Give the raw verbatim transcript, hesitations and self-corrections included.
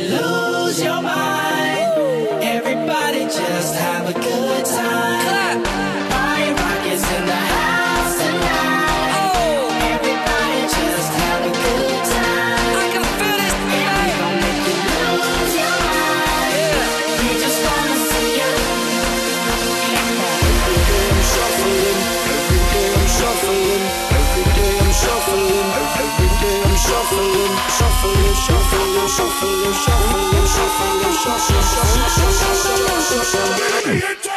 lose your mind. Everybody just have a good time. Party rock is in the house tonight. Oh, everybody just have a good time. I can feel this tonight. And we gon' make you lose your mind. Yeah. We just wanna see you. Every day I'm shuffling. Every day I'm shuffling. Every day I'm shuffling. Every day I'm shuffling. Shuffling, shuffling, shuffling, shuffling, shuffling, shuffling, shuffling, shuffling, shuffling, shuffling, shuffling.